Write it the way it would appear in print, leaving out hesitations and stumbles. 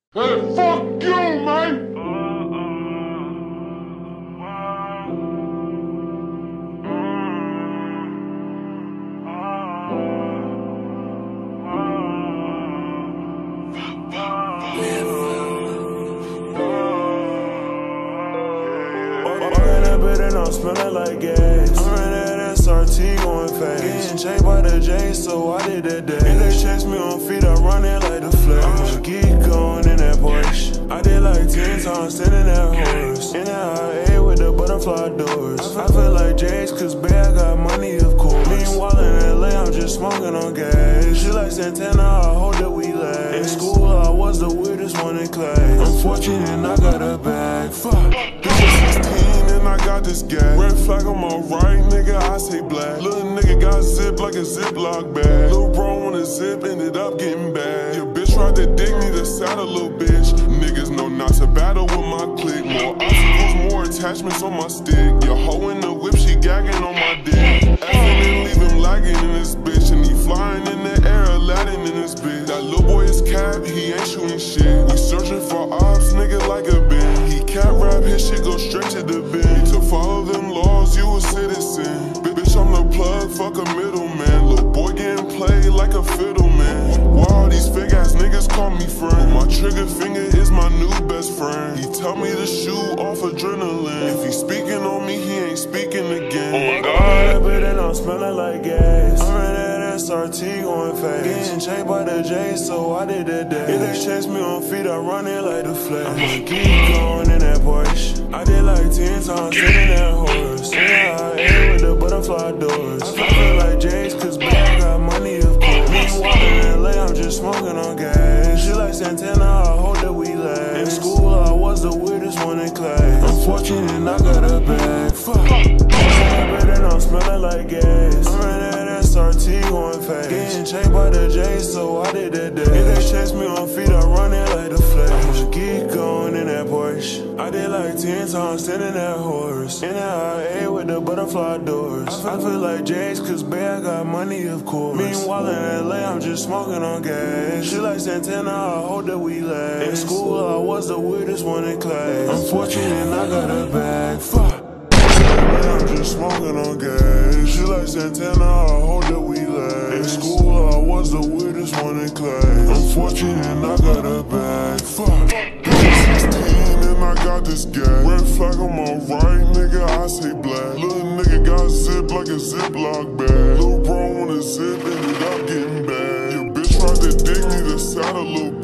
Hey, fuck you, man! I'm smelling like gas. I'm in that SRT going fast. Getting chased by the J, so I did that dash. If they chase me on feet, I run it like the Flash. I'm a geek going in that Porsche. I did like 10 times standing that horse. In that IA with the butterfly doors. I feel like J's, cause babe, I got money, of course. Meanwhile in LA, I'm just smoking on gas. She like Santana, I hope that we last. In school, I was the weirdest one in class. I'm fortunate and I got a bag. Fuck. I got this gas. Red flag on my right, nigga, I say black. Little nigga got zipped like a Ziploc bag. Little bro on a zip, ended up getting bad. Your bitch tried to dig me, the saddle, little bitch. Niggas know not to battle with my clique. More obstacles, more attachments on my stick. Your hoe in the whip, she gagging on my dick. Effing and leave him lagging in this bitch. And he flying in the air, Aladdin in this bitch. That little boy is cap, he ain't shooting shit. We searching for ops, nigga, like a bin. He cat rap, his shit go straight to the bin. To follow them laws, you a citizen. Bitch, I'm the plug, fuck a middleman. Little boy getting played like a fiddle, man. Why all these fake ass niggas call me friend? My trigger finger is my new best friend. He tell me to shoot off adrenaline. If he speaking on me, he ain't speaking again. Oh my God, but then I'm smelling like gas. I'm in that SRT going fast. Getting chased by the J, so I did that dash. If they chase me on feet, I run it like the Flash. I'm a geek going in that Porsche. I did like 10 times sitting that horse. Yeah, I ate with the butterfly doors. I feel like J's, cause babe, I got money, of course. Meanwhile in LA, I'm just smoking on gas. She like Santana, I hope that we last. In school, I was the weirdest one in class. I'm fortunate and I got a bag. Fuck. And I'm smelling like gas. I'm in that SRT going fast. Getting chased by the J, so I did that dash. If they chase me on feet, I run it like the Flash. I'm a geek going in that Porsche. I did like 10 times standing that horse. In that IA with the butterfly doors. I feel like J's, cause babe, I got money, of course. Meanwhile in LA, I'm just smoking on gas. She like Santana, I hope that we last. In school, I was the weirdest one in class. I'm fortunate and I got a bag. Fuck. I'm just smoking on gas. She like Santana, I hope that we last. In school, I was the weirdest one in class. I'm fortunate and I got a bag. Fuck. 16 and I got this gas. Red flag on my right, nigga, I say black. Little nigga got zipped like a Ziploc bag. Little bro on a zip, ended up getting bad. Your bitch tried to dig me, the saddle, little